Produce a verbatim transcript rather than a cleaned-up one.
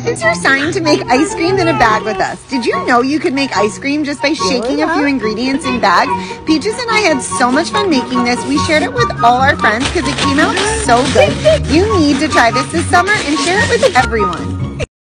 This is your sign to make ice cream in a bag with us. Did you know you could make ice cream just by shaking a few ingredients in bags? Peaches and I had so much fun making this. We shared it with all our friends because it came out so good. You need to try this this summer and share it with everyone.